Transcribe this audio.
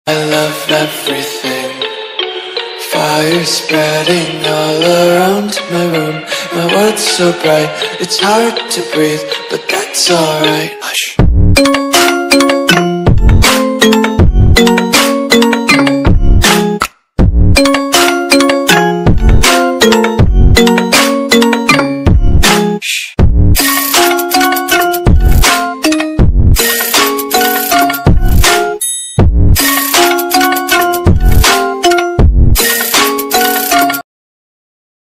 I love everything. Fire spreading all around my room. My world's so bright, it's hard to breathe, but that's alright. Hush.